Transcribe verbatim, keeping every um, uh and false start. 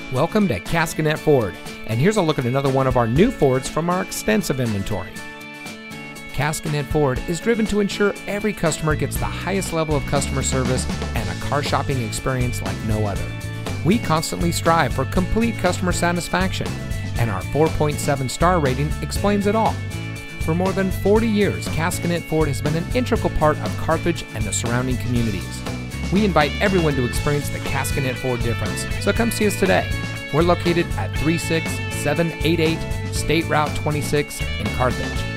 Welcome to Cascanet Ford, and here's a look at another one of our new Fords from our extensive inventory. Cascanet Ford is driven to ensure every customer gets the highest level of customer service and a car shopping experience like no other. We constantly strive for complete customer satisfaction, and our four point seven star rating explains it all. For more than forty years, Cascanet Ford has been an integral part of Carthage and the surrounding communities. We invite everyone to experience the Cascanet Ford difference, so come see us today. We're located at three six seven eight eight State Route twenty-six in Carthage.